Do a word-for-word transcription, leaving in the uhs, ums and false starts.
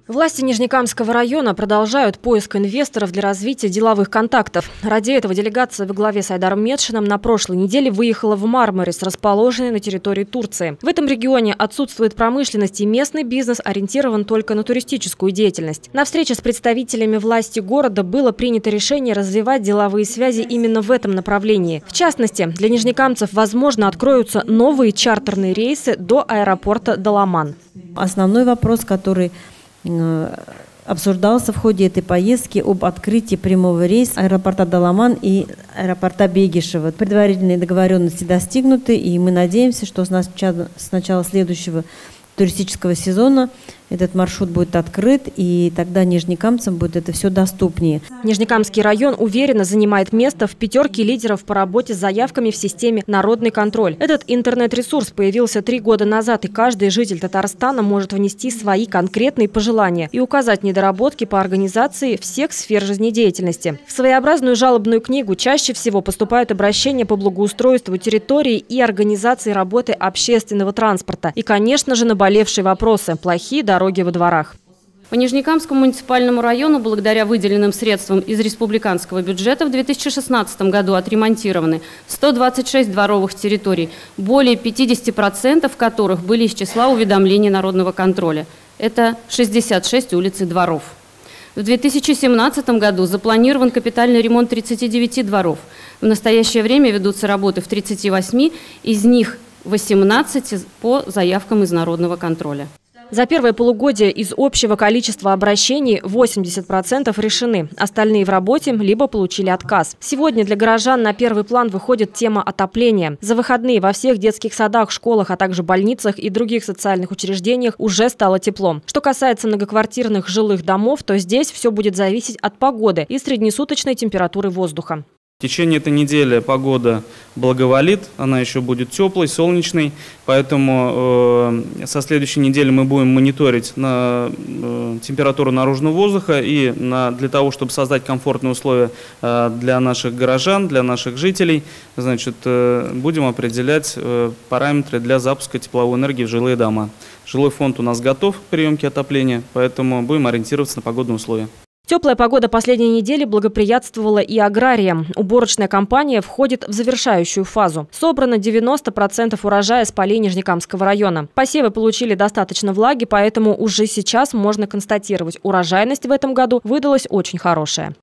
Власти Нижнекамского района продолжают поиск инвесторов для развития деловых контактов. Ради этого делегация во главе с Айдаром Метшиным на прошлой неделе выехала в Мармарис, расположенный на территории Турции. В этом регионе отсутствует промышленность, и местный бизнес ориентирован только на туристическую деятельность. На встрече с представителями власти города было принято решение развивать деловые связи именно в этом направлении. В частности, для нижнекамцев, возможно, откроются новые чартерные рейсы до аэропорта Даламан. Основной вопрос, который обсуждался в ходе этой поездки, об открытии прямого рейса аэропорта Даламан и аэропорта Бегишева. Предварительные договоренности достигнуты, и мы надеемся, что с начала следующего туристического сезона этот маршрут будет открыт, и тогда нижнекамцам будет это все доступнее. Нижнекамский район уверенно занимает место в пятерке лидеров по работе с заявками в системе «Народный контроль». Этот интернет-ресурс появился три года назад, и каждый житель Татарстана может внести свои конкретные пожелания и указать недоработки по организации всех сфер жизнедеятельности. В своеобразную жалобную книгу чаще всего поступают обращения по благоустройству территории и организации работы общественного транспорта. И, конечно же, наболевшие вопросы – плохие дороги во дворах. По Нижнекамскому муниципальному району благодаря выделенным средствам из республиканского бюджета в две тысячи шестнадцатом году отремонтированы сто двадцать шесть дворовых территорий, более пятидесяти процентов которых были из числа уведомлений народного контроля. Это шестьдесят шесть улиц и дворов. В две тысячи семнадцатом году запланирован капитальный ремонт тридцати девяти дворов. В настоящее время ведутся работы в тридцати восьми, из них восемнадцать по заявкам из народного контроля. За первое полугодие из общего количества обращений восемьдесят процентов решены. Остальные в работе либо получили отказ. Сегодня для горожан на первый план выходит тема отопления. За выходные во всех детских садах, школах, а также больницах и других социальных учреждениях уже стало тепло. Что касается многоквартирных жилых домов, то здесь все будет зависеть от погоды и среднесуточной температуры воздуха. В течение этой недели погода благоволит, она еще будет теплой, солнечной, поэтому э, со следующей недели мы будем мониторить на э, температуру наружного воздуха и на, для того, чтобы создать комфортные условия э, для наших горожан, для наших жителей, значит, э, будем определять э, параметры для запуска тепловой энергии в жилые дома. Жилой фонд у нас готов к приемке отопления, поэтому будем ориентироваться на погодные условия. Теплая погода последней недели благоприятствовала и аграриям. Уборочная кампания входит в завершающую фазу. Собрано девяносто процентов урожая с полей Нижнекамского района. Посевы получили достаточно влаги, поэтому уже сейчас можно констатировать, урожайность в этом году выдалась очень хорошая.